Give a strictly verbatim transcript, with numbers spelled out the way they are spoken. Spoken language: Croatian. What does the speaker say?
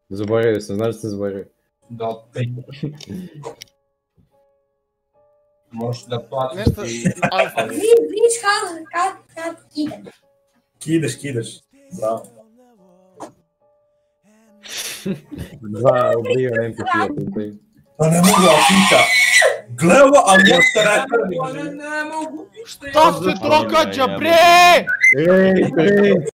Zaboravio sam, znaš da sam zaboravio. Da, pet. Možeš da platiš Nešto... i... Vidiš kad, kad, kad idem. Kideš, kideš. Bravo. Dva obliva em pe tri. Pa ne mogu, ali pita. Gle ovo, ali ja ste rekao. Ne mogu. Šta se događa, bre? Ej, ej!